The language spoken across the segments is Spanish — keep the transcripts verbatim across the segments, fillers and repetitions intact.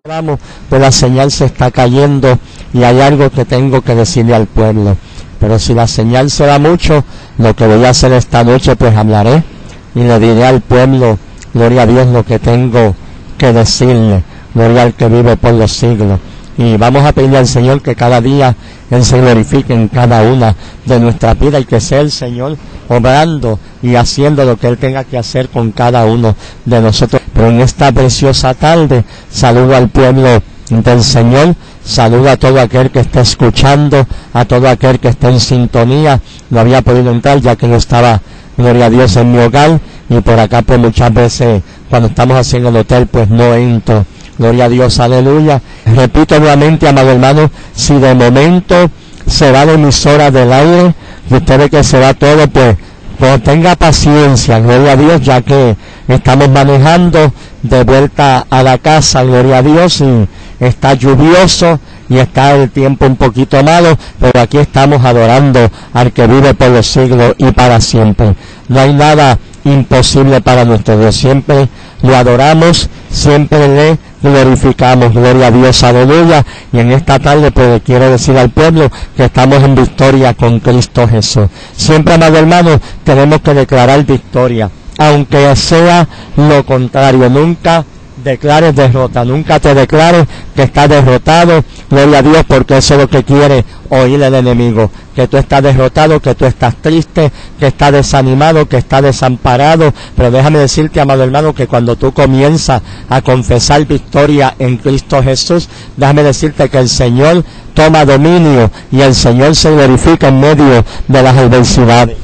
Vamos, pues la señal se está cayendo y hay algo que tengo que decirle al pueblo. Pero si la señal se da mucho, lo que voy a hacer esta noche, pues hablaré y le diré al pueblo, gloria a Dios, lo que tengo que decirle, gloria al que vive por los siglos. Y vamos a pedirle al Señor que cada día Él se glorifique en cada una de nuestras vidas y que sea el Señor obrando y haciendo lo que Él tenga que hacer con cada uno de nosotros. Pero en esta preciosa tarde saludo al pueblo del Señor, saludo a todo aquel que está escuchando, a todo aquel que está en sintonía. No había podido entrar ya que no estaba, gloria a Dios, en mi hogar, y por acá pues muchas veces cuando estamos haciendo el hotel pues no entro. Gloria a Dios, aleluya. Repito nuevamente, amado hermano, si de momento se va la emisora del aire, y usted ve que se va todo, pues, pues tenga paciencia, gloria a Dios, ya que estamos manejando de vuelta a la casa, gloria a Dios, y está lluvioso y está el tiempo un poquito malo, pero aquí estamos adorando al que vive por los siglos y para siempre. No hay nada imposible para nuestro Dios, siempre lo adoramos, siempre le glorificamos, gloria a Dios, aleluya. Y en esta tarde pues quiero decir al pueblo que estamos en victoria con Cristo Jesús. Siempre, amado hermano, tenemos que declarar victoria, aunque sea lo contrario. Nunca declares derrota, nunca te declares que estás derrotado, gloria a Dios, porque eso es lo que quiere oír el enemigo, que tú estás derrotado, que tú estás triste, que estás desanimado, que estás desamparado. Pero déjame decirte, amado hermano, que cuando tú comienzas a confesar victoria en Cristo Jesús, déjame decirte que el Señor toma dominio y el Señor se glorifica en medio de las adversidades.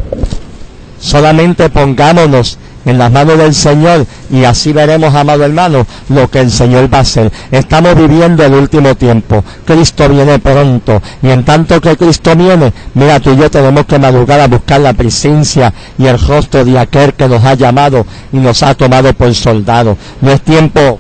Solamente pongámonos en las manos del Señor y así veremos, amado hermano, lo que el Señor va a hacer. Estamos viviendo el último tiempo, Cristo viene pronto, y en tanto que Cristo viene, mira, tú y yo tenemos que madrugar a buscar la presencia y el rostro de aquel que nos ha llamado y nos ha tomado por soldados. No es tiempo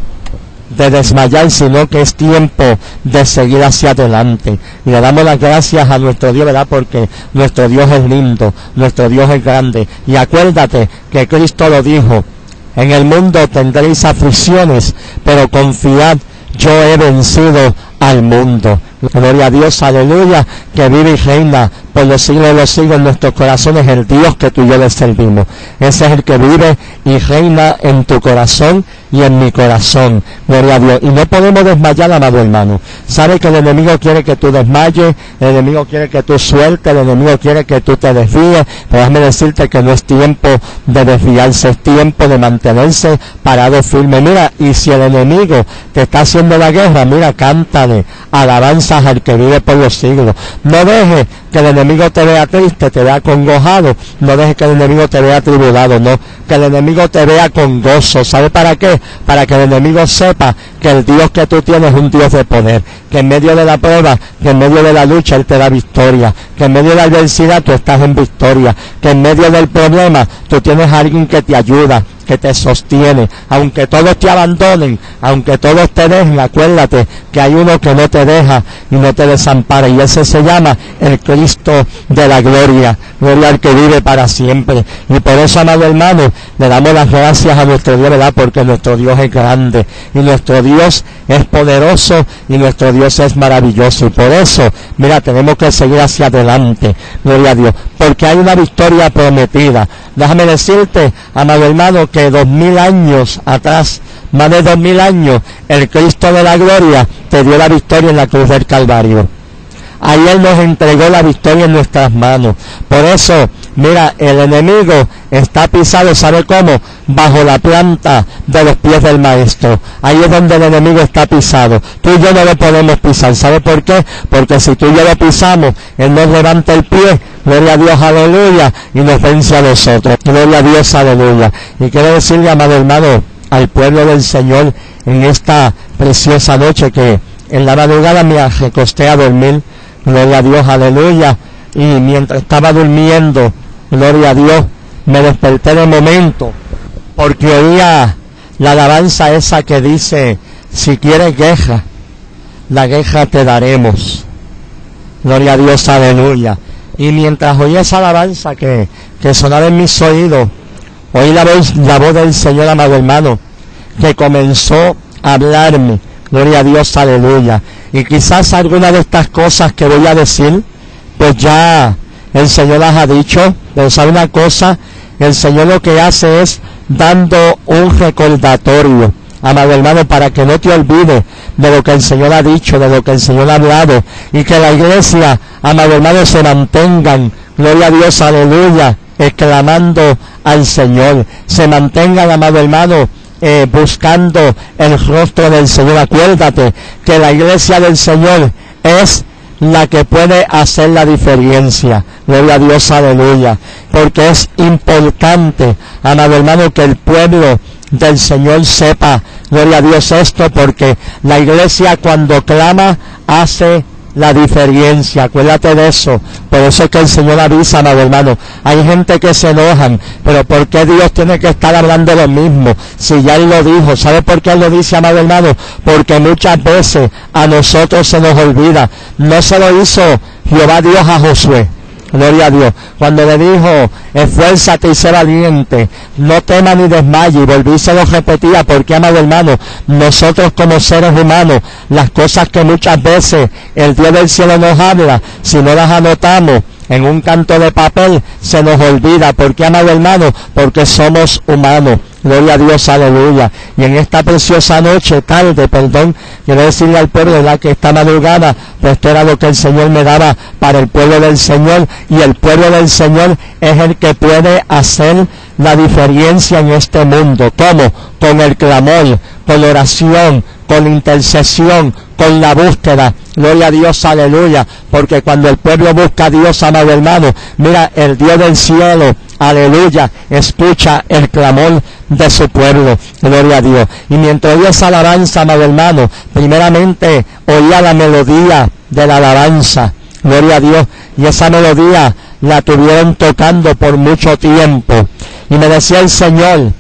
de desmayar, sino que es tiempo de seguir hacia adelante. Y le damos las gracias a nuestro Dios, ¿verdad? Porque nuestro Dios es lindo, nuestro Dios es grande. Y acuérdate que Cristo lo dijo: en el mundo tendréis aflicciones, pero confiad, yo he vencido al mundo. Gloria a Dios, aleluya, que vive y reina por los siglos de los siglos en nuestros corazones, el Dios que tú y yo le servimos. Ese es el que vive y reina en tu corazón y en mi corazón. Gloria a Dios. Y no podemos desmayar, amado hermano. Sabe que el enemigo quiere que tú desmayes, el enemigo quiere que tú sueltes, el enemigo quiere que tú te desvíes, pero déjame decirte que no es tiempo de desviarse, es tiempo de mantenerse parado firme. Mira, y si el enemigo te está haciendo la guerra, mira, cántale alabanzas al que vive por los siglos. No dejes que el enemigo te vea triste, te vea acongojado, no dejes que el enemigo te vea tribulado, no, que el enemigo te vea con gozo. ¿Sabe para qué? Para que el enemigo sepa que el Dios que tú tienes es un Dios de poder, que en medio de la prueba, que en medio de la lucha Él te da victoria, que en medio de la adversidad tú estás en victoria, que en medio del problema tú tienes a alguien que te ayuda, que te sostiene. Aunque todos te abandonen, aunque todos te dejen, acuérdate que hay uno que no te deja y no te desampara, y ese se llama el Cristo de la gloria, gloria al que vive para siempre. Y por eso, amado hermano, le damos las gracias a nuestro Dios, ¿verdad? Porque nuestro Dios es grande y nuestro Dios es poderoso y nuestro Dios es maravilloso, y por eso, mira, tenemos que seguir hacia adelante, gloria a Dios, porque hay una victoria prometida. Déjame decirte, amado hermano, que dos mil años atrás, más de dos mil años, el Cristo de la gloria te dio la victoria en la cruz del Calvario. Ahí Él nos entregó la victoria en nuestras manos. Por eso, mira, el enemigo está pisado, ¿sabe cómo? Bajo la planta de los pies del Maestro. Ahí es donde el enemigo está pisado. Tú y yo no lo podemos pisar. ¿Sabe por qué? Porque si tú y yo lo pisamos, Él nos levanta el pie, gloria a Dios, aleluya, y nos vence a nosotros. Gloria a Dios, aleluya. Y quiero decirle, amado hermano, al pueblo del Señor en esta preciosa noche, que en la madrugada me recosté a dormir, gloria a Dios, aleluya, y mientras estaba durmiendo, gloria a Dios, me desperté de momento, porque oía la alabanza esa que dice: si quieres guerra, la guerra te daremos. Gloria a Dios, aleluya. Y mientras oía esa alabanza que, que sonaba en mis oídos, oí la voz, la voz del Señor, amado hermano, que comenzó hablarme. Gloria a Dios, aleluya. Y quizás alguna de estas cosas que voy a decir, pues ya el Señor las ha dicho, pero sabe una cosa, el Señor lo que hace es dando un recordatorio, amado hermano, para que no te olvides de lo que el Señor ha dicho, de lo que el Señor ha hablado, y que la iglesia, amado hermano, se mantengan, gloria a Dios, aleluya, exclamando al Señor, se mantengan, amado hermano, eh, buscando el rostro del Señor. Acuérdate que la iglesia del Señor es la que puede hacer la diferencia, gloria a Dios, aleluya, porque es importante, amado hermano, que el pueblo del Señor sepa, gloria a Dios, esto, porque la iglesia cuando clama hace la diferencia. Acuérdate de eso. Por eso es que el Señor avisa, amado hermano. Hay gente que se enojan, pero ¿por qué Dios tiene que estar hablando lo mismo? Si ya Él lo dijo. ¿Sabe por qué Él lo dice, amado hermano? Porque muchas veces a nosotros se nos olvida. No se lo hizo Jehová Dios a Josué. Gloria a Dios. Cuando le dijo, esfuérzate y sé valiente, no temas ni desmayes, y volví se lo repetía, porque, amado hermano, nosotros como seres humanos, las cosas que muchas veces el Dios del cielo nos habla, si no las anotamos en un canto de papel, se nos olvida. ¿Por qué, amado hermano? Porque somos humanos. Gloria a Dios, aleluya. Y en esta preciosa noche, tarde, perdón, quiero decirle al pueblo, ¿verdad?, que esta madrugada, pues esto era lo que el Señor me daba para el pueblo del Señor, y el pueblo del Señor es el que puede hacer la diferencia en este mundo. ¿Cómo? Con el clamor, con la oración, con la intercesión, con la búsqueda. Gloria a Dios, aleluya, porque cuando el pueblo busca a Dios, amado hermano, mira, el Dios del cielo, aleluya, escucha el clamor de su pueblo. Gloria a Dios. Y mientras oía esa alabanza, amado hermano, primeramente oía la melodía de la alabanza. Gloria a Dios. Y esa melodía la tuvieron tocando por mucho tiempo. Y me decía el Señor,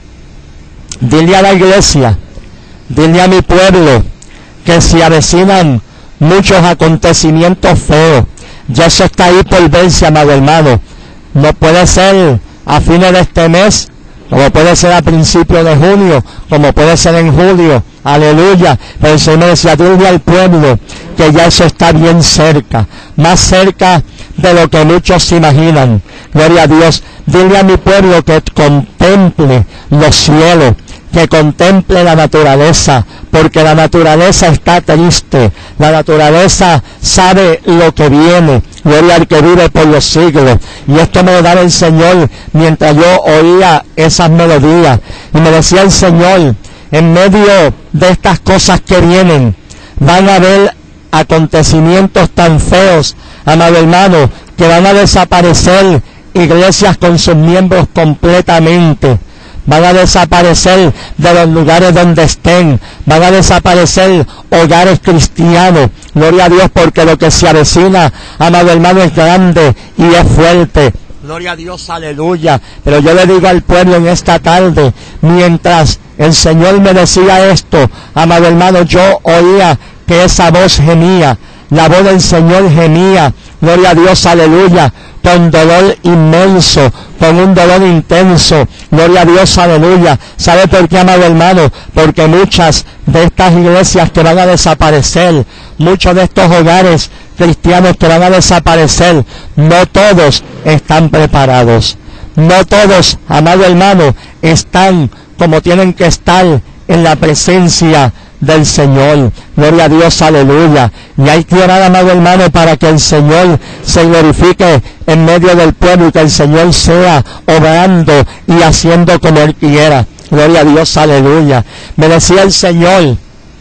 dile a la iglesia, dile a mi pueblo, que se avecinan muchos acontecimientos feos. Ya eso está ahí por verse, amado hermano. No puede ser a fines de este mes, como puede ser a principios de junio, como puede ser en julio. Aleluya. Pero el Señor me decía, dile al pueblo que ya eso está bien cerca, más cerca de lo que muchos se imaginan. Gloria a Dios. Dile a mi pueblo que contemple los cielos, que contemple la naturaleza, porque la naturaleza está triste, la naturaleza sabe lo que viene. Gloria al que vive por los siglos. Y esto me lo daba el Señor mientras yo oía esas melodías. Y me decía el Señor, en medio de estas cosas que vienen, van a haber acontecimientos tan feos, amado hermano, que van a desaparecer iglesias con sus miembros completamente. Van a desaparecer de los lugares donde estén. Van a desaparecer hogares cristianos. Gloria a Dios, porque lo que se avecina, amado hermano, es grande y es fuerte. Gloria a Dios, aleluya. Pero yo le digo al pueblo en esta tarde, mientras el Señor me decía esto, amado hermano, yo oía que esa voz gemía. La voz del Señor gemía. Gloria a Dios, aleluya, con dolor inmenso, con un dolor intenso. Gloria a Dios, aleluya. ¿Sabe por qué, amado hermano? Porque muchas de estas iglesias que van a desaparecer, muchos de estos hogares cristianos que van a desaparecer, no todos están preparados. No todos, amado hermano, están como tienen que estar en la presencia del Señor. Gloria a Dios, aleluya. Y hay que orar, amado hermano, para que el Señor se glorifique en medio del pueblo y que el Señor sea obrando y haciendo como Él quiera. Gloria a Dios, aleluya. Me decía el Señor,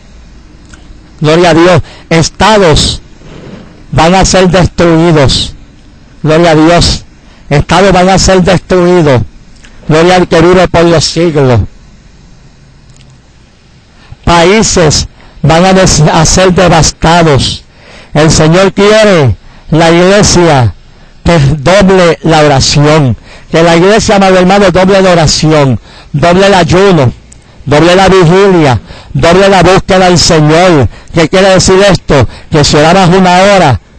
gloria a Dios, estados van a ser destruidos. Gloria a Dios. Estados van a ser destruidos. Gloria al que vive por los siglos. Países van a, des- a ser devastados. El Señor quiere la iglesia que doble la oración. Que la iglesia, amado hermano, doble la oración, doble el ayuno, doble la vigilia, doble la búsqueda del Señor. ¿Qué quiere decir esto? Que si orabas una hora,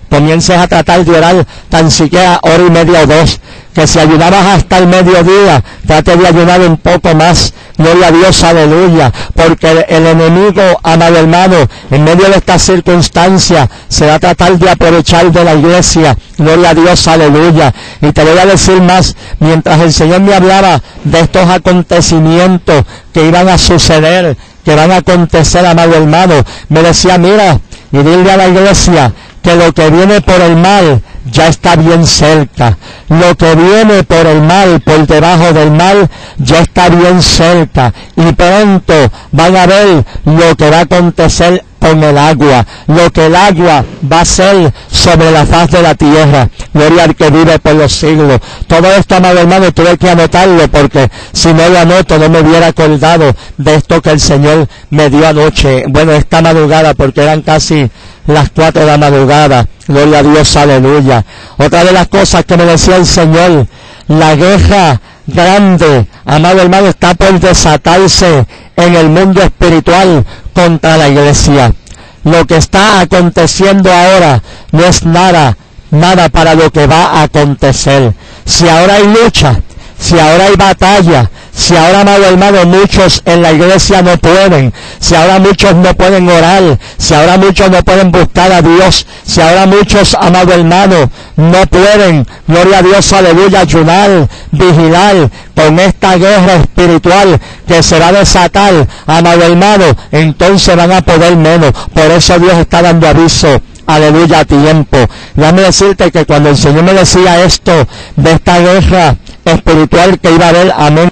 comiences a tratar de orar tan siquiera hora y media o dos. Que si ayunabas hasta el mediodía, trate de ayunar un poco más. Gloria a Dios, aleluya. Porque el, el enemigo, amado hermano, en medio de esta circunstancia, se va a tratar de aprovechar de la iglesia. Gloria a Dios, aleluya. Y te voy a decir más, mientras el Señor me hablaba de estos acontecimientos que iban a suceder, que van a acontecer, amado hermano, me decía, mira, y dile a la iglesia que lo que viene por el mal ya está bien cerca. Lo que viene por el mal, por debajo del mal, ya está bien cerca. Y pronto van a ver lo que va a acontecer con el agua, lo que el agua va a ser sobre la faz de la tierra. Gloria al que vive por los siglos. Todo esto, amado hermano, tuve que anotarlo, porque si no lo anoto no me hubiera acordado de esto que el Señor me dio anoche, bueno, esta madrugada, porque eran casi las cuatro de la madrugada. Gloria a Dios, aleluya. Otra de las cosas que me decía el Señor, la guerra grande, amado hermano, está por desatarse en el mundo espiritual contra la iglesia. Lo que está aconteciendo ahora no es nada, nada para lo que va a acontecer. Si ahora hay lucha, si ahora hay batalla, si ahora, amado hermano, muchos en la iglesia no pueden, si ahora muchos no pueden orar, si ahora muchos no pueden buscar a Dios, si ahora muchos, amado hermano, no pueden, gloria a Dios, aleluya, ayunar, vigilar con esta guerra espiritual que se va a desatar, amado hermano, entonces van a poder menos. Por eso Dios está dando aviso, aleluya, a tiempo. Déjame decirte que cuando el Señor me decía esto de esta guerra espiritual que iba a haber, amén,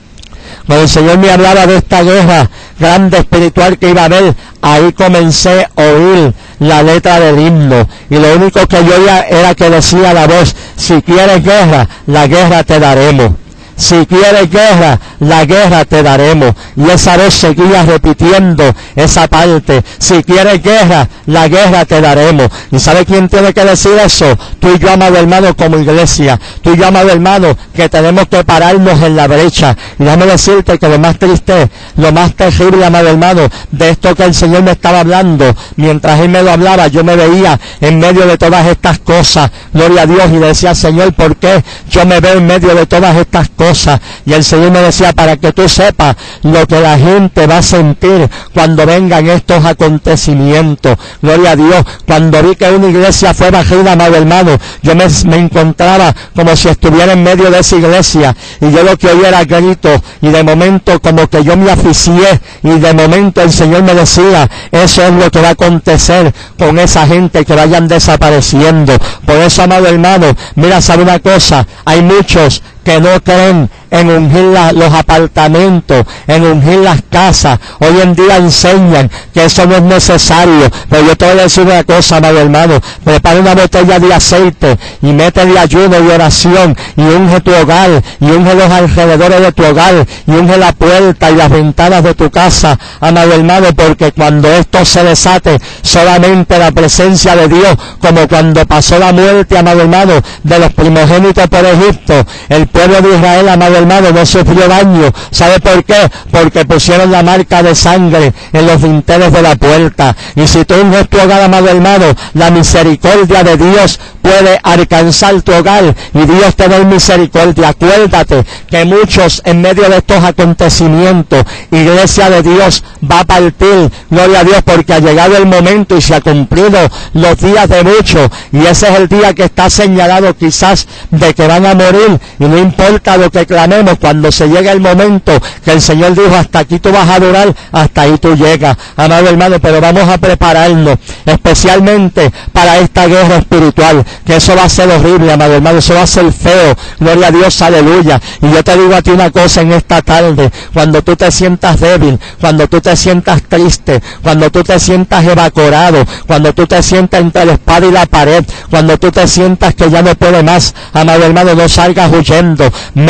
cuando el Señor me hablaba de esta guerra grande espiritual que iba a haber, ahí comencé a oír la letra del himno. Y lo único que yo oía era que decía la voz, si quieres guerra, la guerra te daremos. Si quieres guerra, la guerra te daremos. Y esa voz seguía repitiendo esa parte. Si quieres guerra, la guerra te daremos. ¿Y sabe quién tiene que decir eso? Tú y yo, amado hermano, como iglesia. Tú y yo, amado hermano, que tenemos que pararnos en la brecha. Y déjame decirte que lo más triste, lo más terrible, amado hermano, de esto que el Señor me estaba hablando, mientras Él me lo hablaba, yo me veía en medio de todas estas cosas. Gloria a Dios. Y decía, Señor, ¿por qué yo me veo en medio de todas estas cosas? Y el Señor me decía, para que tú sepas lo que la gente va a sentir cuando vengan estos acontecimientos. Gloria a Dios. Cuando vi que una iglesia fue bajada, amado hermano, yo me, me encontraba como si estuviera en medio de esa iglesia, y yo lo que oía era gritos, y de momento como que yo me aficié, y de momento el Señor me decía, eso es lo que va a acontecer con esa gente que vayan desapareciendo. Por eso, amado hermano, mira, sabe una cosa, hay muchos que no creen en ungir la, los apartamentos, en ungir las casas. Hoy en día enseñan que eso no es necesario, pero yo te voy a decir una cosa, amado hermano, prepara una botella de aceite y métele ayuno y oración, y unge tu hogar, y unge los alrededores de tu hogar, y unge la puerta y las ventanas de tu casa, amado hermano, porque cuando esto se desate, solamente la presencia de Dios, como cuando pasó la muerte, amado hermano, de los primogénitos por Egipto, el pueblo de Israel, amado hermano, no sufrió daño. ¿Sabe por qué? Porque pusieron la marca de sangre en los dinteles de la puerta. Y si tú unges tu hogar, amado hermano, la misericordia de Dios puede alcanzar tu hogar, y Dios te da misericordia. Acuérdate que muchos en medio de estos acontecimientos, iglesia de Dios va a partir, gloria a Dios, porque ha llegado el momento y se ha cumplido los días de muchos, y ese es el día que está señalado quizás de que van a morir. Y no importa lo que clamemos, cuando se llega el momento que el Señor dijo, hasta aquí tú vas a adorar, hasta ahí tú llegas, amado hermano. Pero vamos a prepararnos especialmente para esta guerra espiritual, que eso va a ser horrible, amado hermano, eso va a ser feo. Gloria a Dios, aleluya. Y yo te digo a ti una cosa en esta tarde, cuando tú te sientas débil, cuando tú te sientas triste, cuando tú te sientas evaporado, cuando tú te sientas entre la espada y la pared, cuando tú te sientas que ya no puedes más, amado hermano, no salgas huyendo, métele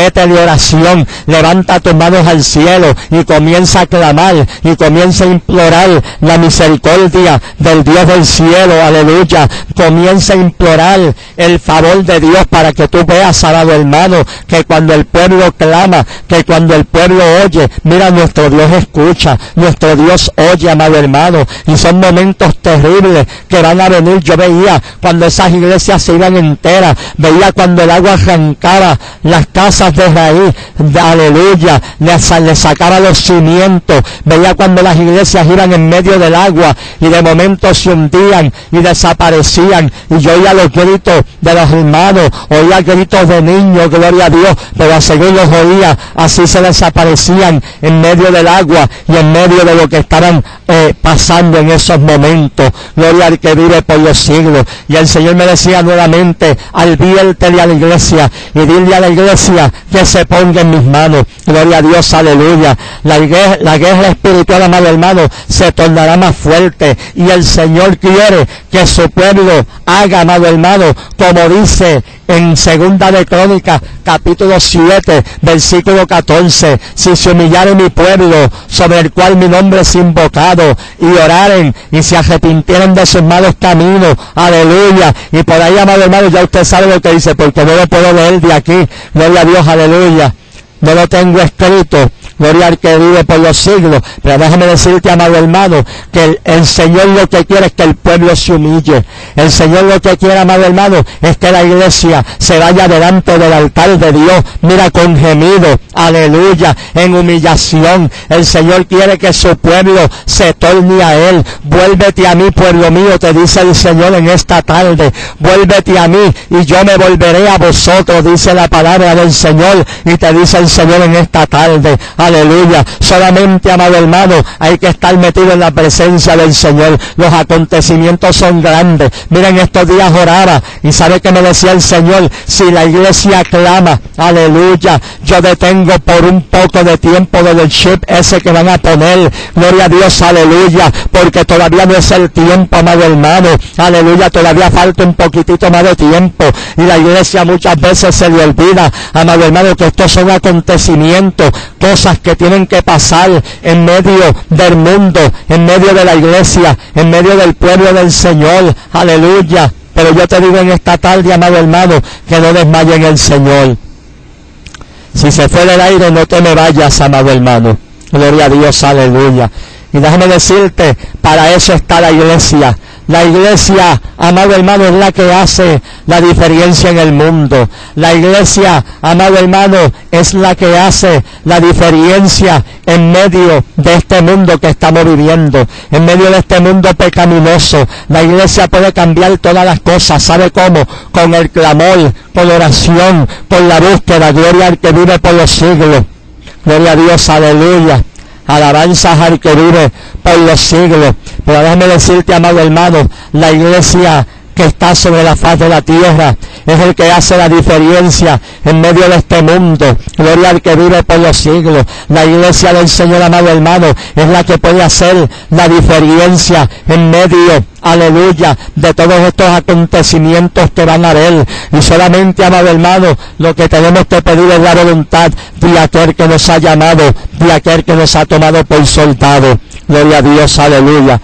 oración. Levanta tus manos al cielo y comienza a clamar y comienza a implorar la misericordia del Dios del cielo. Aleluya. Comienza a implorar el favor de Dios para que tú veas, amado hermano, que cuando el pueblo clama, que cuando el pueblo oye, mira, nuestro Dios escucha, nuestro Dios oye, amado hermano, y son momentos terribles que van a venir. Yo veía cuando esas iglesias se iban enteras, veía cuando el agua arrancaba las casas de raíz, de, aleluya, le, le sacaba los cimientos, veía cuando las iglesias iban en medio del agua y de momento se hundían y desaparecían, y yo oía los gritos de los hermanos, oía gritos de niños, gloria a Dios, pero según los oía, así se desaparecían en medio del agua y en medio de lo que estaban eh, pasando en esos momentos. Gloria al que vive por los siglos. Y el Señor me decía nuevamente: adviértele a la iglesia y dile a la iglesia que se ponga en mis manos. Gloria a Dios, aleluya. La guerra, la guerra espiritual, amado hermano, se tornará más fuerte, y el Señor quiere que su pueblo haga, amado hermano, como dice en Segunda de Crónicas, capítulo siete, versículo catorce: si se humillare mi pueblo, sobre el cual mi nombre es invocado, y oraren y se arrepintieran de sus malos caminos, aleluya. Y por ahí, amado hermano, ya usted sabe lo que dice, porque no lo puedo leer de aquí. Gloria a Dios, aleluya. No lo tengo escrito, gloria al que vive por los siglos, pero déjame decirte, amado hermano, que el, el Señor lo que quiere es que el pueblo se humille. El Señor lo que quiere, amado hermano, es que la iglesia se vaya delante del altar de Dios, mira, con gemido, aleluya, en humillación. El Señor quiere que su pueblo se torne a Él. Vuélvete a mí, pueblo mío, te dice el Señor en esta tarde. Vuélvete a mí y yo me volveré a vosotros, dice la palabra del Señor, y te dice el Señor en esta tarde, aleluya. Solamente, amado hermano, hay que estar metido en la presencia del Señor. Los acontecimientos son grandes. Miren, estos días oraba y sabe que me decía el Señor: si la iglesia clama, aleluya, yo detengo por un poco de tiempo del chip ese que van a poner, gloria a Dios, aleluya, porque todavía no es el tiempo, amado hermano, aleluya, todavía falta un poquitito más de tiempo, y la iglesia muchas veces se le olvida, amado hermano, que estos son acontecimientos, cosas que tienen que pasar en medio del mundo, en medio de la iglesia, en medio del pueblo del Señor, aleluya. Pero yo te digo en esta tarde, amado hermano, que no desmaye en el Señor. Si se fue del aire, no te me vayas, amado hermano. Gloria a Dios, aleluya. Y déjame decirte, para eso está la iglesia. La iglesia, amado hermano, es la que hace la diferencia en el mundo. La iglesia, amado hermano, es la que hace la diferencia en medio de este mundo que estamos viviendo, en medio de este mundo pecaminoso. La iglesia puede cambiar todas las cosas. ¿Sabe cómo? Con el clamor, con la oración, con la búsqueda. Gloria al que vive por los siglos. Gloria a Dios, aleluya. Alabanzas al que vive por los siglos. Pero déjame decirte, amado hermano, la iglesia que está sobre la faz de la tierra es el que hace la diferencia en medio de este mundo. Gloria al que vive por los siglos. La iglesia del Señor, amado hermano, es la que puede hacer la diferencia en medio, aleluya, de todos estos acontecimientos que van a haber. Y solamente, amado hermano, lo que tenemos que pedir es la voluntad de aquel que nos ha llamado, de aquel que nos ha tomado por soldado. Gloria a Dios, aleluya.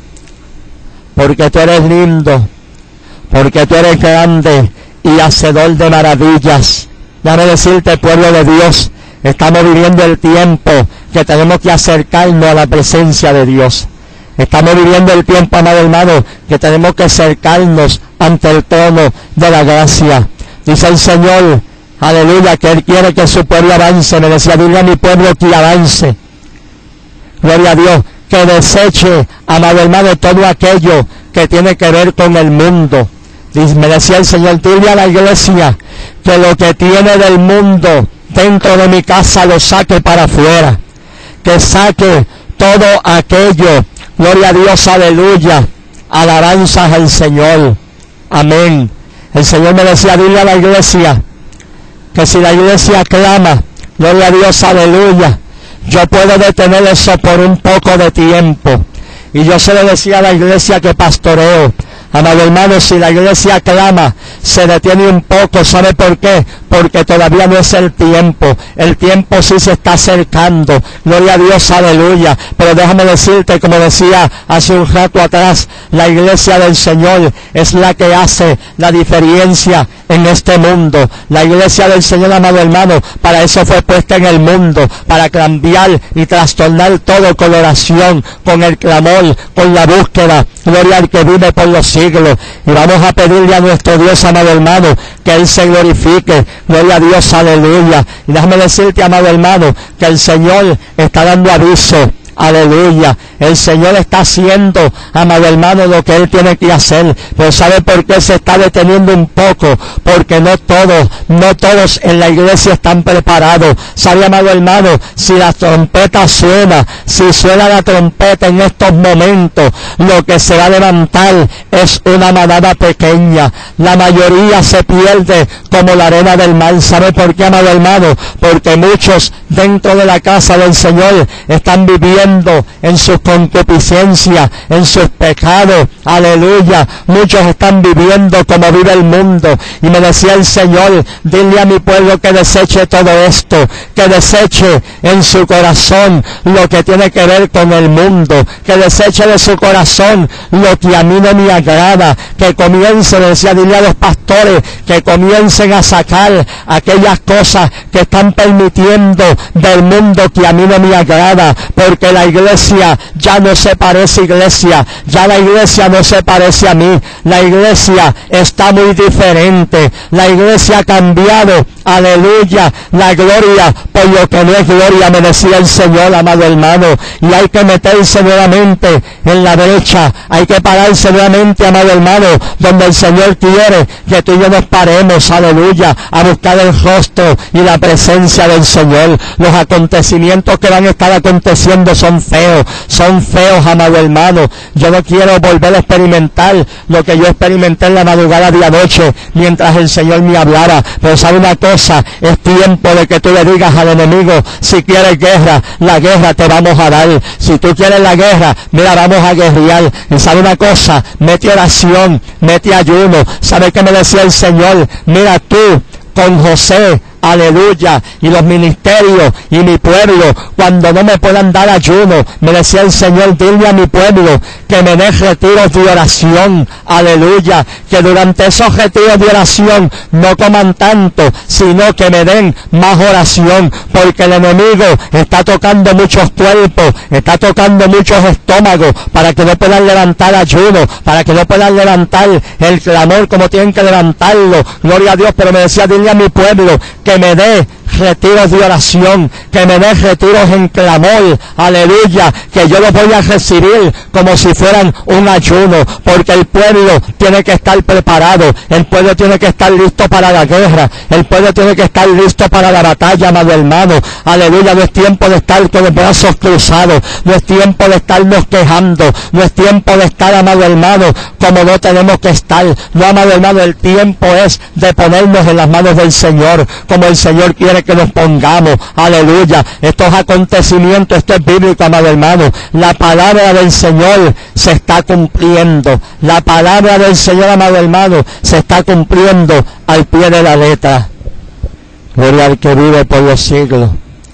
Porque tú eres lindo, porque tú eres grande y hacedor de maravillas. Déjame decirte, pueblo de Dios, estamos viviendo el tiempo que tenemos que acercarnos a la presencia de Dios. Estamos viviendo el tiempo, amado hermano, que tenemos que acercarnos ante el trono de la gracia. Dice el Señor, aleluya, que Él quiere que su pueblo avance. Me decía, dile a mi pueblo que avance. Gloria a Dios, que deseche, amado hermano, todo aquello que tiene que ver con el mundo. Me decía el Señor, dile a la iglesia que lo que tiene del mundo dentro de mi casa lo saque para afuera. Que saque todo aquello. Gloria a Dios, aleluya. Alabanzas al Señor. Amén. El Señor me decía, dile a la iglesia que si la iglesia clama, gloria a Dios, aleluya, yo puedo detener eso por un poco de tiempo. Y yo se le decía a la iglesia que pastoreo, amado hermano, si la iglesia clama, se detiene un poco. ¿Sabe por qué? porque todavía no es el tiempo. El tiempo sí se está acercando. Gloria a Dios, aleluya. Pero déjame decirte, como decía hace un rato atrás, la iglesia del Señor es la que hace la diferencia en este mundo. La iglesia del Señor, amado hermano, para eso fue puesta en el mundo, para cambiar y trastornar todo con oración, con el clamor, con la búsqueda. Gloria al que vive por los siglos. Y vamos a pedirle a nuestro Dios, amado hermano, que Él se glorifique. Gloria a Dios, aleluya. Y déjame decirte, amado hermano, que el Señor está dando aviso. Aleluya. El Señor está haciendo, amado hermano, lo que Él tiene que hacer. Pero ¿sabe por qué se está deteniendo un poco? Porque no todos, no todos en la iglesia están preparados. ¿Sabe, amado hermano? Si la trompeta suena, si suena la trompeta en estos momentos, lo que se va a levantar es una manada pequeña. La mayoría se pierde como la arena del mar. ¿Sabe por qué, amado hermano? Porque muchos dentro de la casa del Señor están viviendo en sus concupiscencias, en sus pecados. Aleluya. Muchos están viviendo como vive el mundo. Y me decía el Señor, dile a mi pueblo que deseche todo esto, que deseche en su corazón lo que tiene que ver con el mundo, que deseche de su corazón lo que a mí no me agrada, que comience, me decía, dile a los pastores que comiencen a sacar aquellas cosas que están permitiendo del mundo que a mí no me agrada, porque la iglesia ya no se parece a iglesia, ya la iglesia no se parece a mí, la iglesia está muy diferente, la iglesia ha cambiado, aleluya, la gloria por lo que no es gloria, me decía el Señor, amado hermano, y hay que meterse nuevamente en la brecha, hay que pararse nuevamente, amado hermano, donde el Señor quiere que tú y yo nos paremos, aleluya, a buscar el rostro y la presencia del Señor. Los acontecimientos que van a estar aconteciendo son feos, son feos, amado hermano. Yo no quiero volver a experimentar lo que yo experimenté en la madrugada de anoche, mientras el Señor me hablara. Pero sabe una cosa, es tiempo de que tú le digas al enemigo, si quieres guerra, la guerra te vamos a dar. Si tú quieres la guerra, mira, vamos a guerrear. Y sabe una cosa, mete oración, mete ayuno. ¿Sabe qué me decía el Señor? Mira tú, con José, aleluya, y los ministerios y mi pueblo, cuando no me puedan dar ayuno, me decía el Señor, dile a mi pueblo que me dé retiros de oración, aleluya, que durante esos retiros de oración no coman tanto, sino que me den más oración, porque el enemigo está tocando muchos cuerpos, está tocando muchos estómagos, para que no puedan levantar ayuno, para que no puedan levantar el clamor como tienen que levantarlo, gloria a Dios. Pero me decía, dile a mi pueblo que me dé retiros de oración, que me dé retiros en clamor, aleluya, que yo los voy a recibir como si fueran un ayuno, porque el pueblo tiene que estar preparado, el pueblo tiene que estar listo para la guerra, el pueblo tiene que estar listo para la batalla, amado hermano, aleluya. No es tiempo de estar con los brazos cruzados, no es tiempo de estarnos quejando, no es tiempo de estar, amado hermano, como no tenemos que estar, no, amado hermano, el tiempo es de ponernos en las manos del Señor, como el Señor quiere que nos pongamos, aleluya. Estos acontecimientos, esto es bíblico, amado hermano, la palabra del Señor se está cumpliendo, la palabra del Señor, amado hermano, se está cumpliendo al pie de la letra. Gloria al que vive por los siglos,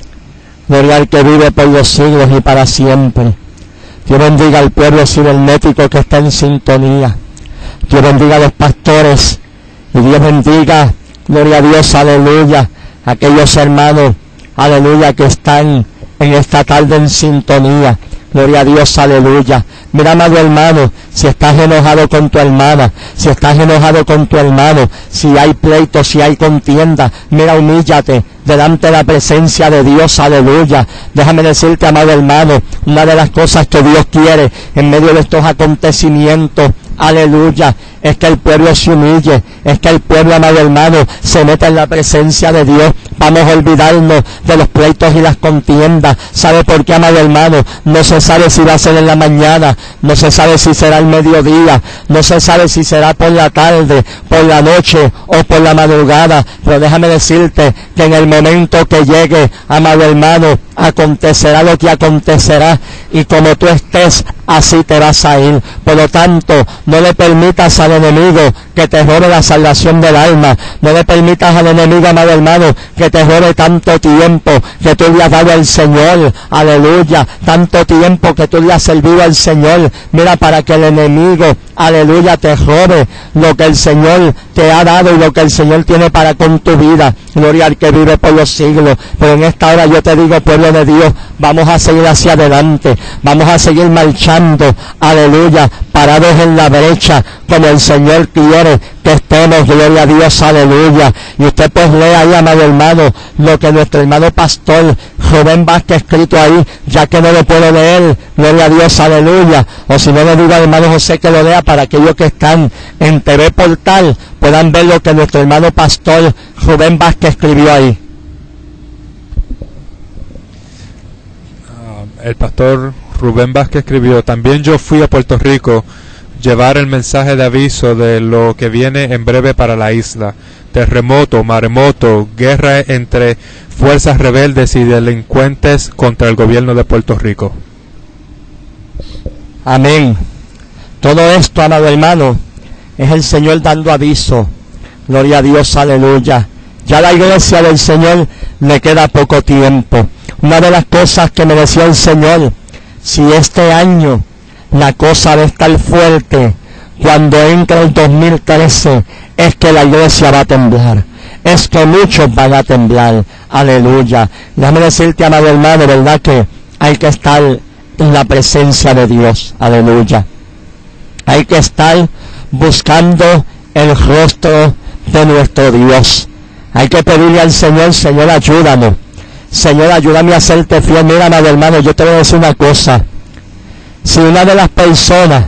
gloria al que vive por los siglos y para siempre. Dios bendiga al pueblo cibernético que está en sintonía, Dios bendiga a los pastores, y Dios bendiga, gloria a Dios, aleluya, aquellos hermanos, aleluya, que están en esta tarde en sintonía. Gloria a Dios, aleluya. Mira, amado hermano, si estás enojado con tu hermana, si estás enojado con tu hermano, si hay pleito, si hay contienda, mira, humíllate delante de la presencia de Dios, aleluya. Déjame decirte, amado hermano, una de las cosas que Dios quiere en medio de estos acontecimientos, aleluya, es que el pueblo se humille, es que el pueblo, amado hermano, se meta en la presencia de Dios. Vamos a olvidarnos de los pleitos y las contiendas. ¿Sabe por qué, amado hermano? No se sabe si va a ser en la mañana, no se sabe si será al mediodía, no se sabe si será por la tarde, por la noche o por la madrugada. Pero déjame decirte que en el momento que llegue, amado hermano, acontecerá lo que acontecerá, y como tú estés así te vas a ir. Por lo tanto, no le permitas al enemigo que te robe la salvación del alma. No le permitas al enemigo, amado hermano, que te robe tanto tiempo que tú le has dado al Señor. Aleluya. Tanto tiempo que tú le has servido al Señor. Mira, para que el enemigo, aleluya, te robe lo que el Señor te ha dado y lo que el Señor tiene para con tu vida. Gloria al que vive por los siglos. Pero en esta hora yo te digo, pueblo de Dios, vamos a seguir hacia adelante. Vamos a seguir marchando. Aleluya. Parados en la brecha, como el Señor quiere que estemos, gloria a Dios, aleluya. Y usted pues lea ahí, amado hermano, lo que nuestro hermano pastor Rubén Vázquez ha escrito ahí, ya que no lo puedo leer, gloria a Dios, aleluya. O si no, le digo al hermano José que lo lea para aquellos que están en T V Portal puedan ver lo que nuestro hermano pastor Rubén Vázquez escribió ahí. Uh, el pastor Rubén Vázquez escribió: también yo fui a Puerto Rico llevar el mensaje de aviso de lo que viene en breve para la isla. Terremoto, maremoto, guerra entre fuerzas rebeldes y delincuentes contra el gobierno de Puerto Rico. Amén. Todo esto, amado hermano, es el Señor dando aviso. Gloria a Dios, aleluya. Ya a la iglesia del Señor le queda poco tiempo. Una de las cosas que me decía el Señor: si este año la cosa va a estar fuerte, cuando entre el dos mil trece, es que la iglesia va a temblar. Es que muchos van a temblar. Aleluya. Déjame decirte, amado hermano, ¿verdad? Que hay que estar en la presencia de Dios. Aleluya. Hay que estar buscando el rostro de nuestro Dios. Hay que pedirle al Señor: Señor, ayúdame. Señor, ayúdame a serte fiel. Mira, amado hermano, yo te voy a decir una cosa. Si una de las personas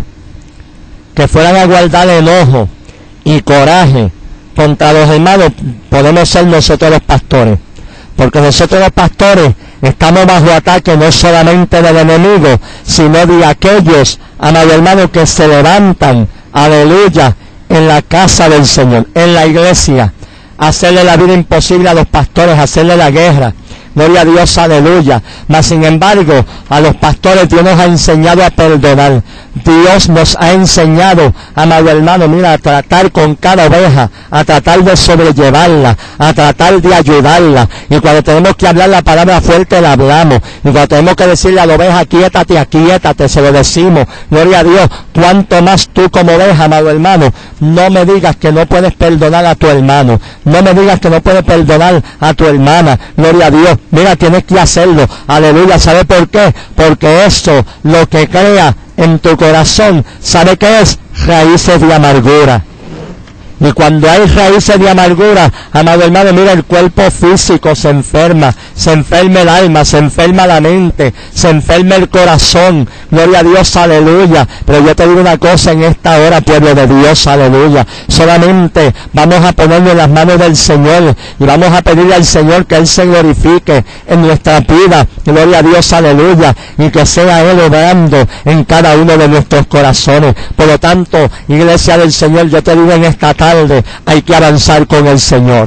que fueran a guardar enojo y coraje contra los hermanos, podemos ser nosotros los pastores. Porque nosotros los pastores estamos bajo ataque no solamente del enemigo, sino de aquellos, amado hermano, que se levantan, aleluya, en la casa del Señor, en la iglesia, hacerle la vida imposible a los pastores, hacerle la guerra. Gloria a Dios, aleluya. Mas sin embargo, a los pastores Dios nos ha enseñado a perdonar. Dios nos ha enseñado, amado hermano, mira, a tratar con cada oveja, a tratar de sobrellevarla, a tratar de ayudarla. Y cuando tenemos que hablar la palabra fuerte, la hablamos. Y cuando tenemos que decirle a la oveja: quiétate, aquíétate, se lo decimos. Gloria a Dios. Cuanto más tú como oveja, amado hermano, no me digas que no puedes perdonar a tu hermano. No me digas que no puedes perdonar a tu hermana. Gloria a Dios. Mira, tienes que hacerlo. Aleluya. ¿Sabe por qué? Porque eso, lo que crea en tu corazón, ¿sabe qué es? Raíces de amargura. Y cuando hay raíces de amargura, amado hermano, mira, el cuerpo físico se enferma, se enferma el alma, se enferma la mente, se enferma el corazón. Gloria a Dios, aleluya. Pero yo te digo una cosa en esta hora, pueblo de Dios, aleluya. Solamente vamos a ponerlo en las manos del Señor y vamos a pedirle al Señor que Él se glorifique en nuestra vida. Gloria a Dios, aleluya. Y que sea Él obrando en cada uno de nuestros corazones. Por lo tanto, iglesia del Señor, yo te digo en esta tarde, hay que avanzar con el Señor.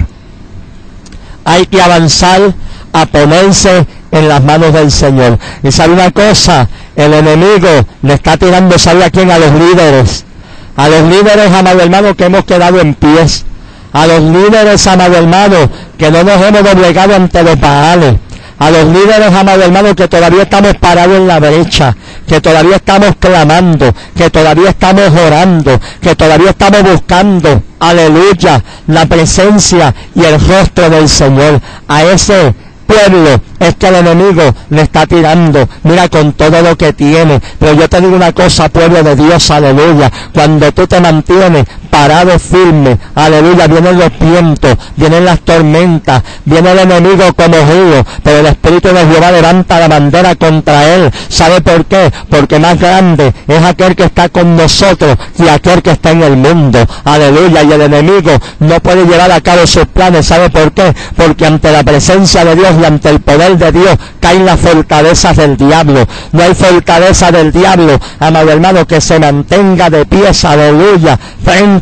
Hay que avanzar a ponerse en las manos del Señor. Y sabe una cosa, el enemigo le está tirando, ¿sabe a quién? A los líderes. A los líderes, amado hermano, que hemos quedado en pies. A los líderes, amado hermano, que no nos hemos doblegado ante los Baales. A los líderes, amado hermano, que todavía estamos parados en la brecha, que todavía estamos clamando, que todavía estamos orando, que todavía estamos buscando, aleluya, la presencia y el rostro del Señor. A ese pueblo es que el enemigo le está tirando, mira, con todo lo que tiene. Pero yo te digo una cosa, pueblo de Dios, aleluya, cuando tú te mantienes parado firme, aleluya, vienen los vientos, vienen las tormentas, viene el enemigo como río, pero el Espíritu de Jehová levanta la bandera contra él. ¿Sabe por qué? Porque más grande es aquel que está con nosotros que aquel que está en el mundo, aleluya. Y el enemigo no puede llevar a cabo sus planes. ¿Sabe por qué? Porque ante la presencia de Dios y ante el poder de Dios caen las fortalezas del diablo. No hay fortaleza del diablo, amado hermano, que se mantenga de pies, aleluya, frente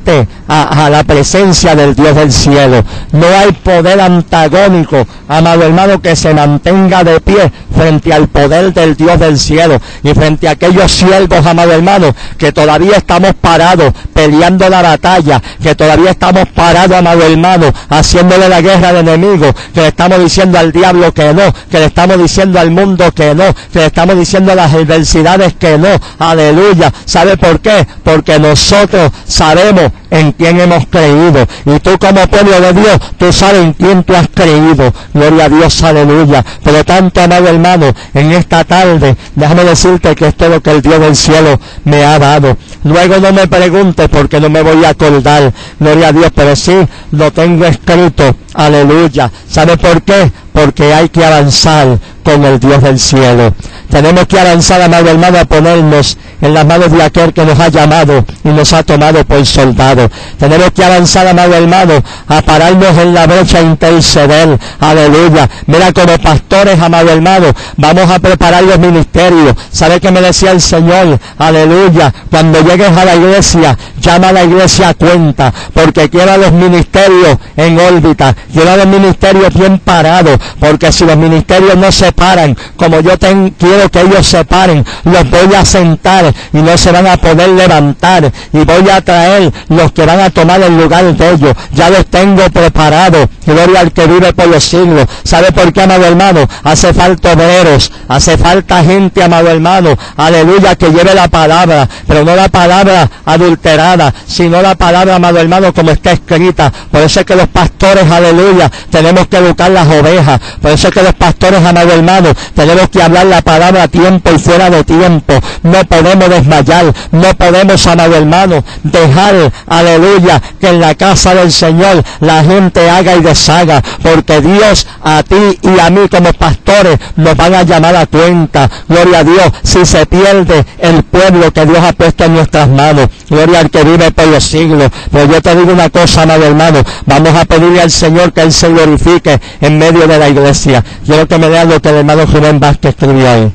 frente a, a la presencia del Dios del cielo. No hay poder antagónico, amado hermano, que se mantenga de pie frente al poder del Dios del cielo y frente a aquellos siervos, amado hermano, que todavía estamos parados peleando la batalla, que todavía estamos parados, amado hermano, haciéndole la guerra al enemigo, que le estamos diciendo al diablo que no, que le estamos diciendo al mundo que no, que le estamos diciendo a las adversidades que no. Aleluya. ¿Sabe por qué? Porque nosotros sabemos en quién hemos creído, y tú como pueblo de Dios, tú sabes en quién tú has creído. Gloria a Dios, aleluya. Por lo tanto, amado hermano, en esta tarde, déjame decirte que esto es lo que el Dios del cielo me ha dado. Luego no me preguntes porque no me voy a acordar, gloria a Dios, pero sí lo tengo escrito, aleluya. ¿Sabe por qué? Porque hay que avanzar con el Dios del cielo. Tenemos que avanzar, amado hermano, a ponernos en las manos de aquel que nos ha llamado y nos ha tomado por soldados. Tenemos que avanzar, amado hermano, a pararnos en la brecha e interceder. Aleluya. Mira, como pastores, amado hermano, vamos a preparar los ministerios. ¿Sabe qué me decía el Señor? Aleluya. Cuando llegues a la iglesia, llama a la iglesia a cuenta, porque quiero a los ministerios en órbita, quiero a los ministerios bien parados, porque si los ministerios no se paran como yo ten, quiero que ellos se paren, los voy a sentar y no se van a poder levantar, y voy a traer los que van a tomar el lugar de ellos. Ya los tengo preparados. Gloria al que vive por los siglos. ¿Sabe por qué, amado hermano? Hace falta obreros, hace falta gente, amado hermano, aleluya, que lleve la palabra, pero no la palabra adulterada, sino la palabra, amado hermano, como está escrita. Por eso es que los pastores, aleluya, tenemos que educar las ovejas. Por eso es que los pastores, amado hermano, tenemos que hablar la palabra a tiempo y fuera de tiempo. No podemos desmayar, no podemos, amado hermano, dejar, aleluya, que en la casa del Señor la gente haga y deshaga, porque Dios a ti y a mí como pastores nos van a llamar a cuenta. Gloria a Dios, si se pierde el pueblo que Dios ha puesto en nuestras manos. Gloria al que vive por los siglos. Pero yo te digo una cosa, amado hermano, vamos a pedirle al Señor que Él se glorifique en medio de la iglesia. Quiero que me lean lo que el hermano Rubén Vázquez escribió ahí.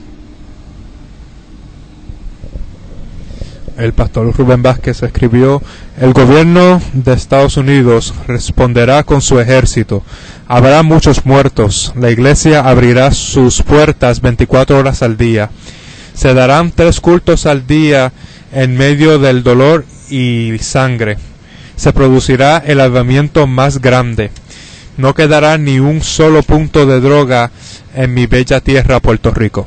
El pastor Rubén Vázquez escribió: el gobierno de Estados Unidos responderá con su ejército. Habrá muchos muertos. La iglesia abrirá sus puertas veinticuatro horas al día. Se darán tres cultos al día en medio del dolor y sangre. Se producirá el avivamiento más grande. No quedará ni un solo punto de droga en mi bella tierra, Puerto Rico.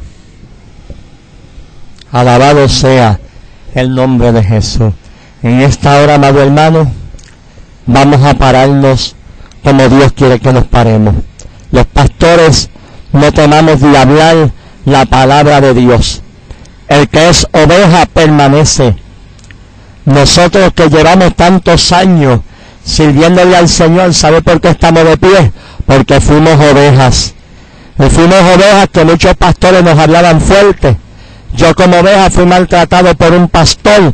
Alabado sea el nombre de Jesús. En esta hora, amado hermano, vamos a pararnos como Dios quiere que nos paremos. Los pastores no temamos de hablar la palabra de Dios. El que es oveja permanece. Nosotros que llevamos tantos años sirviéndole al Señor, ¿sabe por qué estamos de pie? Porque fuimos ovejas. Y fuimos ovejas que muchos pastores nos hablaban fuerte. Yo como oveja fui maltratado por un pastor,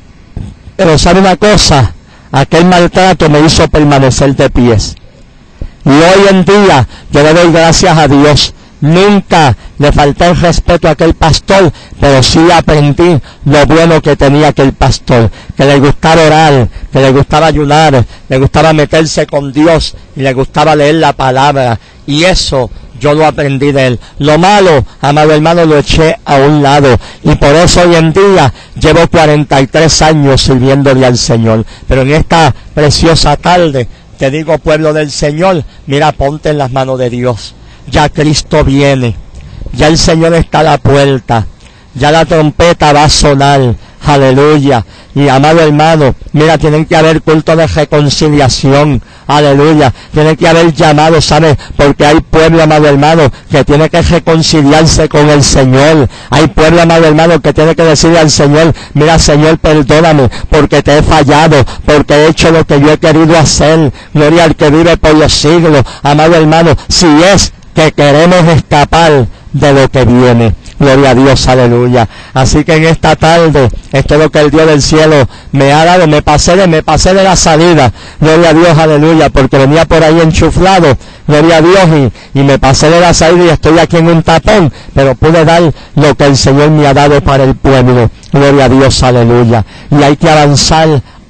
pero ¿sabe una cosa? Aquel maltrato me hizo permanecer de pies. Y hoy en día yo le doy gracias a Dios. Nunca le falté el respeto a aquel pastor, pero sí aprendí lo bueno que tenía aquel pastor, que le gustaba orar, que le gustaba ayunar, le gustaba meterse con Dios y le gustaba leer la palabra. Y eso yo lo aprendí de él. Lo malo, amado hermano, lo eché a un lado. Y por eso hoy en día llevo cuarenta y tres años sirviéndole al Señor. Pero en esta preciosa tarde, te digo, pueblo del Señor, mira, ponte en las manos de Dios. Ya Cristo viene. Ya el Señor está a la puerta. Ya la trompeta va a sonar. Aleluya. Y amado hermano, mira, tienen que haber culto de reconciliación. Aleluya. Tiene que haber llamado, ¿sabes? Porque hay pueblo, amado hermano, que tiene que reconciliarse con el Señor. Hay pueblo, amado hermano, que tiene que decirle al Señor: mira, Señor, perdóname, porque te he fallado, porque he hecho lo que yo he querido hacer. Gloria al que vive por los siglos. Amado hermano, si es que queremos escapar de lo que viene. Gloria a Dios, aleluya. Así que en esta tarde, esto es lo que el Dios del cielo me ha dado. Me pasé de, me pasé de la salida. Gloria a Dios, aleluya, porque venía por ahí enchuflado. Gloria a Dios, y, y me pasé de la salida y estoy aquí en un tapón. Pero pude dar lo que el Señor me ha dado para el pueblo. Gloria a Dios, aleluya. Y hay que avanzar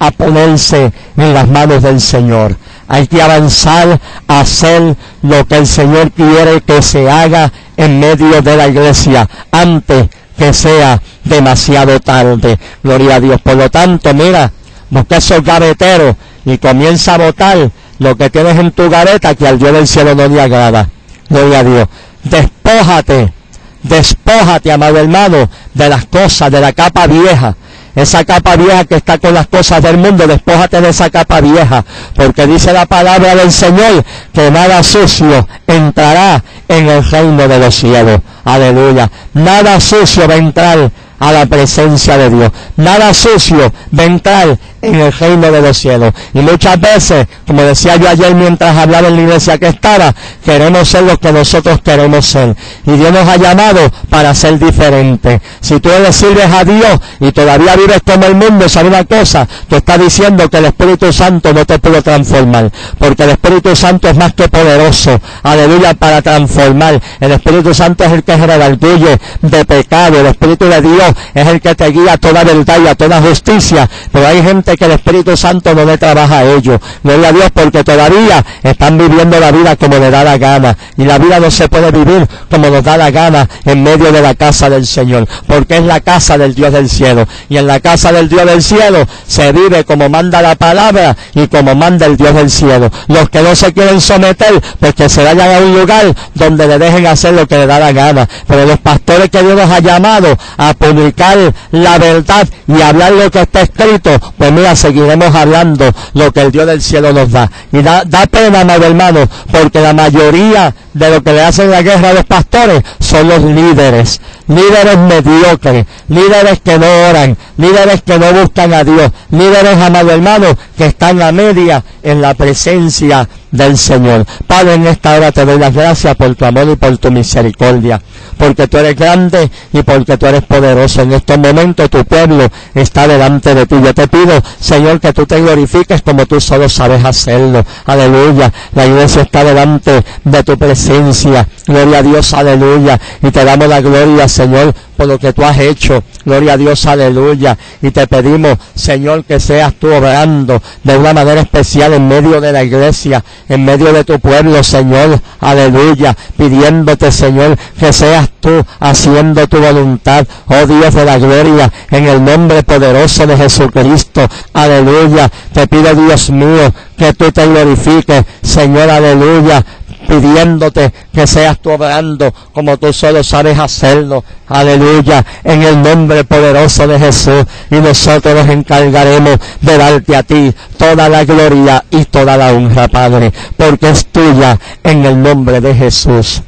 a ponerse en las manos del Señor. Hay que avanzar a hacer lo que el Señor quiere que se haga en medio de la iglesia, antes que sea demasiado tarde. Gloria a Dios. Por lo tanto, mira, busca esos gaveteros y comienza a botar lo que tienes en tu gaveta que al Dios del cielo no le agrada. Gloria a Dios. Despójate, despójate, amado hermano, de las cosas, de la capa vieja. Esa capa vieja que está con las cosas del mundo, despójate de esa capa vieja, porque dice la palabra del Señor que nada sucio entrará en el reino de los cielos. Aleluya. Nada sucio va a entrar a la presencia de Dios. Nada sucio va a entrar en el reino de los cielos. Y muchas veces, como decía yo ayer mientras hablaba en la iglesia que estaba, queremos ser lo que nosotros queremos ser. Y Dios nos ha llamado para ser diferentes. Si tú le sirves a Dios y todavía vives como el mundo, ¿sabe una cosa? Tú estás diciendo que el Espíritu Santo no te puede transformar, porque el Espíritu Santo es más que poderoso, aleluya, para transformar. El Espíritu Santo es el que redarguye de pecado. El Espíritu de Dios es el que te guía a toda verdad y a toda justicia. Pero hay gente que el Espíritu Santo no le trabaja a ellos. Gloria a Dios, porque todavía están viviendo la vida como le da la gana. Y la vida no se puede vivir como nos da la gana en medio de la casa del Señor, porque es la casa del Dios del cielo. Y en la casa del Dios del cielo se vive como manda la palabra y como manda el Dios del cielo. Los que no se quieren someter, pues que se vayan a un lugar donde le dejen hacer lo que le da la gana. Pero los pastores que Dios nos ha llamado a publicar la verdad y hablar lo que está escrito, pues mira, seguiremos hablando lo que el Dios del cielo nos da. Y da, da pena, amado hermano, porque la mayoría de lo que le hacen la guerra a los pastores son los líderes, líderes mediocres, líderes que no oran, líderes que no buscan a Dios, líderes, amado hermano, que están a media en la presencia del Señor. Padre, en esta hora te doy las gracias por tu amor y por tu misericordia, porque tú eres grande y porque tú eres poderoso. En estos momentos tu pueblo está delante de ti. Yo te pido, Señor, que tú te glorifiques como tú solo sabes hacerlo. Aleluya. La iglesia está delante de tu presencia. Gloria a Dios, aleluya. Y te damos la gloria, Señor, por lo que tú has hecho. Gloria a Dios, aleluya. Y te pedimos, Señor, que seas tú obrando de una manera especial en medio de la iglesia, en medio de tu pueblo, Señor, aleluya, pidiéndote, Señor, que seas tú haciendo tu voluntad, oh Dios de la gloria, en el nombre poderoso de Jesucristo, aleluya. Te pido, Dios mío, que tú te glorifiques, Señor, aleluya, pidiéndote que seas tú obrando como tú solo sabes hacerlo, aleluya, en el nombre poderoso de Jesús. Y nosotros nos encargaremos de darte a ti toda la gloria y toda la honra, Padre, porque es tuya, en el nombre de Jesús.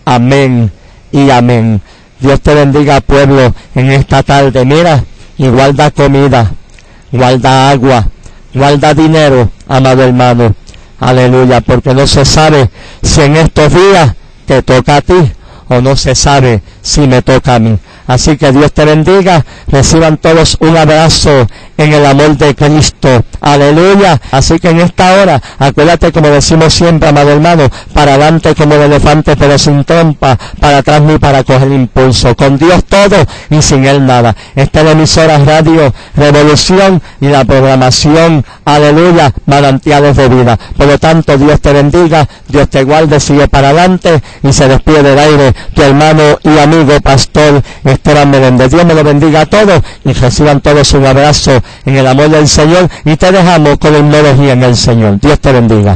Amén y amén. Dios te bendiga, pueblo, en esta tarde. Mira, y guarda comida, guarda agua, guarda dinero, amado hermano. Aleluya, porque no se sabe si en estos días te toca a ti o no se sabe si me toca a mí. Así que Dios te bendiga, reciban todos un abrazo en el amor de Cristo. Aleluya. Así que en esta hora, acuérdate, como decimos siempre, amado hermano, para adelante como el elefante pero sin trompa, para atrás ni para coger impulso. Con Dios todo y sin Él nada. Esta es la emisora Radio Revolución y la programación, aleluya, manantiales de vida. Por lo tanto, Dios te bendiga, Dios te guarde, sigue para adelante y se despide del aire tu hermano y amigo pastor Esteban Meléndez. Dios me lo bendiga a todos y reciban todos un abrazo en el amor del Señor, y te dejamos con la himnología en el Señor. Dios te bendiga.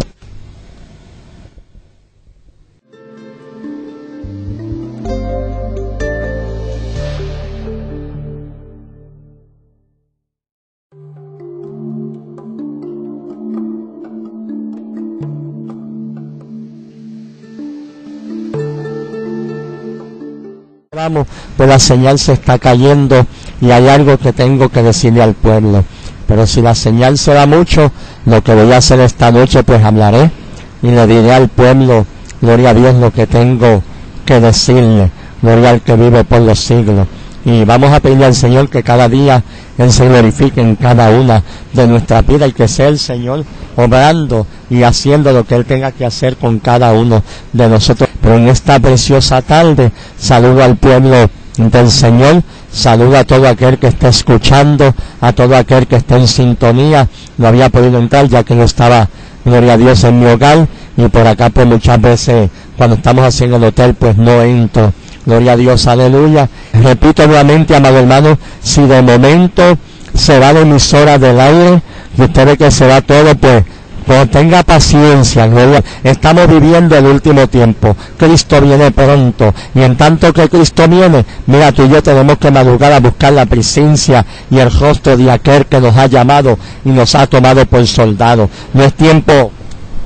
Vamos, pues la señal se está cayendo y hay algo que tengo que decirle al pueblo. Pero si la señal se da mucho, lo que voy a hacer esta noche, pues hablaré y le diré al pueblo, gloria a Dios, lo que tengo que decirle, gloria al que vive por los siglos. Y vamos a pedirle al Señor que cada día Él se glorifique en cada una de nuestras vidas y que sea el Señor obrando y haciendo lo que Él tenga que hacer con cada uno de nosotros. Pero en esta preciosa tarde saludo al pueblo del Señor, Saludo a todo aquel que esté escuchando, a todo aquel que esté en sintonía. No había podido entrar ya que no estaba, gloria a Dios, en mi hogar, y por acá pues muchas veces cuando estamos haciendo el hotel pues no entro. Gloria a Dios, aleluya. Repito nuevamente, amado hermano, si de momento se va la emisora del aire y usted ve que se va todo, pues pues tenga paciencia, gloria. Estamos viviendo el último tiempo. Cristo viene pronto. Y en tanto que Cristo viene, mira, tú y yo tenemos que madrugar a buscar la presencia y el rostro de aquel que nos ha llamado y nos ha tomado por soldados. No es tiempo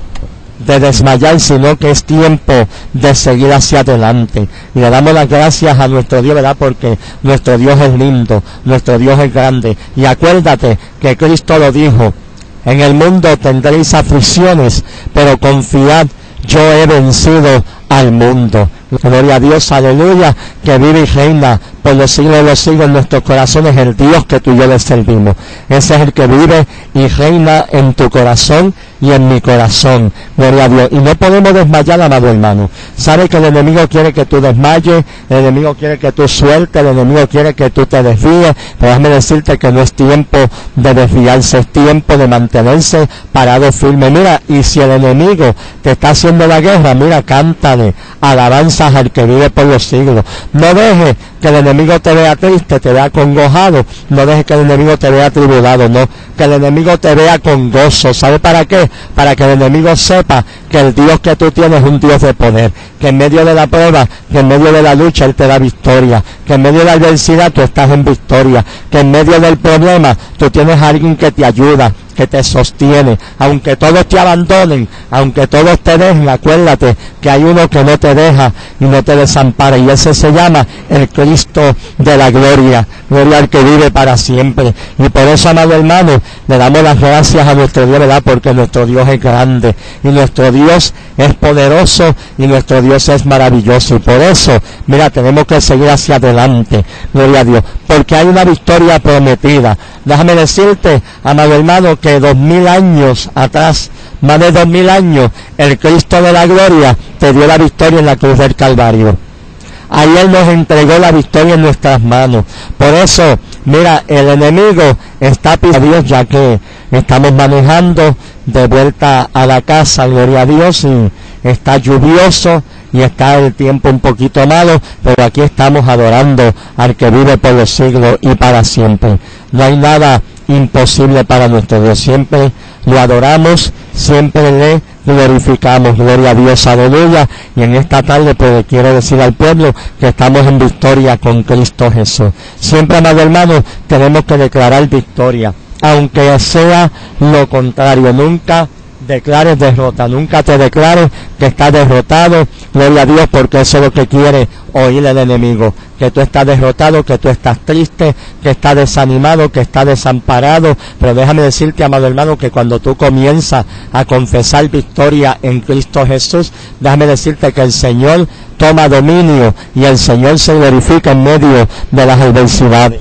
de desmayar, sino que es tiempo de seguir hacia adelante. Y le damos las gracias a nuestro Dios, ¿verdad? Porque nuestro Dios es lindo, nuestro Dios es grande. Y acuérdate que Cristo lo dijo: en el mundo tendréis aflicciones, pero confiad, yo he vencido al mundo. Gloria a Dios, aleluya, que vive y reina por los siglos de los siglos en nuestros corazones, el Dios que tú y yo le servimos. Ese es el que vive y reina en tu corazón y en mi corazón. Gloria a Dios. Y no podemos desmayar, amado hermano. Sabe que el enemigo quiere que tú desmayes, el enemigo quiere que tú sueltes, el enemigo quiere que tú te desvíes, pero déjame decirte que no es tiempo de desviarse, es tiempo de mantenerse parado firme. Mira, y si el enemigo te está haciendo la guerra, mira, cántale alabanzas al que vive por los siglos. No dejes que el enemigo te vea triste, te vea congojado, no dejes que el enemigo te vea tribulado, no, que el enemigo te vea con gozo. ¿Sabe para qué? Para que el enemigo sepa que el Dios que tú tienes es un Dios de poder, que en medio de la prueba, que en medio de la lucha Él te da victoria, que en medio de la adversidad tú estás en victoria, que en medio del problema tú tienes a alguien que te ayuda, que te sostiene. Aunque todos te abandonen, aunque todos te dejen, acuérdate que hay uno que no te deja y no te desampara, y ese se llama el Cristo de la gloria, gloria al que vive para siempre. Y por eso, amado hermano, le damos las gracias a nuestro Dios, ¿verdad? Porque nuestro Dios es grande y nuestro Dios es poderoso y nuestro Dios es maravilloso, y por eso, mira, tenemos que seguir hacia adelante, gloria a Dios, porque hay una victoria prometida. Déjame decirte, amado hermano, que dos mil años atrás, más de dos mil años, el Cristo de la gloria te dio la victoria en la cruz del Calvario. Ahí Él nos entregó la victoria en nuestras manos. Por eso, mira, el enemigo está pidiendo a Dios, ya que estamos manejando de vuelta a la casa, gloria a Dios, y está lluvioso y está el tiempo un poquito malo, pero aquí estamos adorando al que vive por los siglos y para siempre. No hay nada imposible para nuestro Dios. Siempre lo adoramos, siempre le glorificamos. Gloria a Dios, aleluya. Y en esta tarde pues quiero decir al pueblo que estamos en victoria con Cristo Jesús. Siempre, amado hermano, tenemos que declarar victoria, aunque sea lo contrario. Nunca declares derrota, nunca te declares que estás derrotado, gloria a Dios, porque eso es lo que quiere oír el enemigo, que tú estás derrotado, que tú estás triste, que estás desanimado, que estás desamparado. Pero déjame decirte, amado hermano, que cuando tú comienzas a confesar victoria en Cristo Jesús, déjame decirte que el Señor toma dominio y el Señor se glorifica en medio de las adversidades.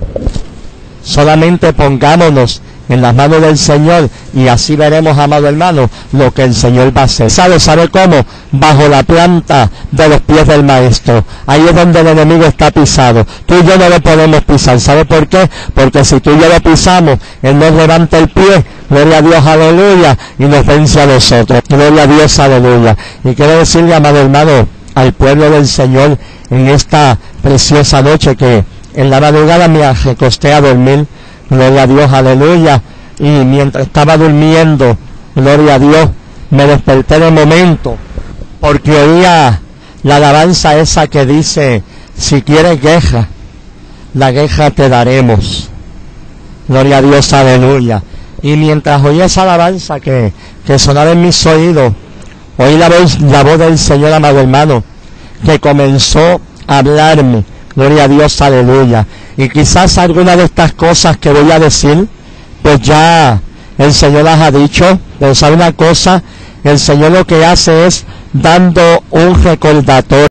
Solamente pongámonos en las manos del Señor y así veremos, amado hermano, lo que el Señor va a hacer. ¿Sabe? ¿Sabe cómo? Bajo la planta de los pies del Maestro. Ahí es donde el enemigo está pisado. Tú y yo no lo podemos pisar. ¿Sabe por qué? Porque si tú y yo lo pisamos, Él nos levanta el pie, gloria a Dios, aleluya, y nos vence a nosotros. Gloria a Dios, aleluya. Y quiero decirle, amado hermano, al pueblo del Señor en esta preciosa noche, que en la madrugada me recosté a dormir, gloria a Dios, aleluya, y mientras estaba durmiendo, gloria a Dios, me desperté de momento, porque oía la alabanza esa que dice: si quieres guerra, la guerra te daremos. Gloria a Dios, aleluya. Y mientras oía esa alabanza que, que sonaba en mis oídos, oí la voz, la voz del Señor, amado hermano, que comenzó a hablarme. Gloria a Dios, aleluya. Y quizás alguna de estas cosas que voy a decir, pues ya el Señor las ha dicho. Pero sabe una cosa, el Señor lo que hace es dando un recordatorio.